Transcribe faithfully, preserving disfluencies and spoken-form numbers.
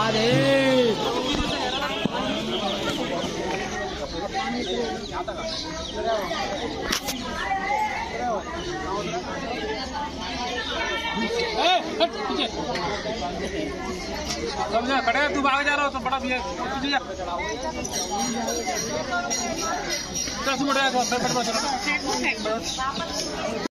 राधे। समझा खड़े तू भाग जा रहा हो तो बड़ा भैया पीछे जा। दस मिनट